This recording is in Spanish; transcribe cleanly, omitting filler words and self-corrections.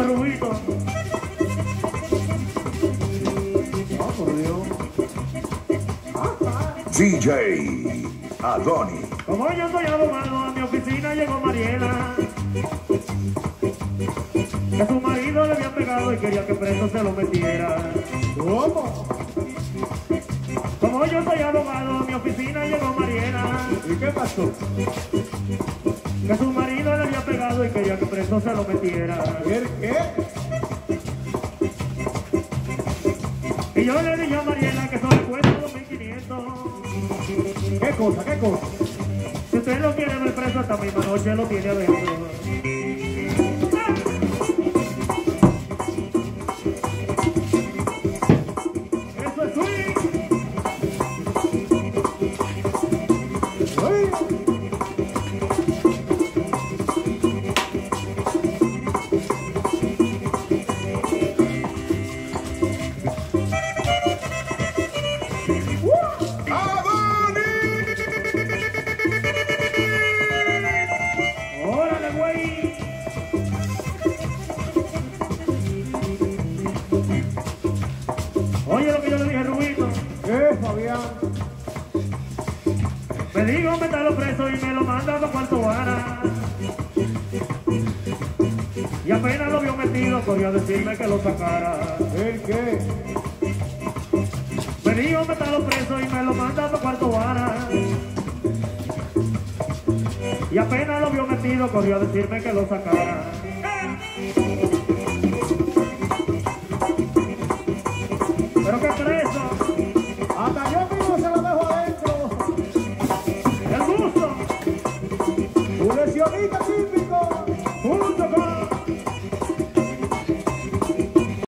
Rubito. Oh, por Dios. DJ Adoni. Como yo soy abogado, a mi oficina llegó Mariela. Que su marido le había pegado y quería que preso se lo metiera. ¿Cómo? Como yo soy abogado, a mi oficina llegó Mariela. ¿Y qué pasó? Que su marido le había pegado y quería que preso se lo metiera. ¿El qué? Y yo le dije a Mariela que solo cuesta 2.500. ¿Qué cosa? ¿Qué cosa? Si usted lo quiere ver preso, esta misma noche lo tiene adentro. Eso es swing. ¡Ay! ¡Órale, güey! Oye lo que yo le dije a Rubito. ¿Qué, Fabián? Me dijo meterlo preso y me lo manda para Cuarto Vara. Y apenas lo vio metido, corrió a decirme que lo sacara. ¿El qué? Me dijo meterlo preso y me lo manda para Cuarto Vara. Y apenas lo vio metido, corrió a decirme que lo sacara. ¿Pero qué crees?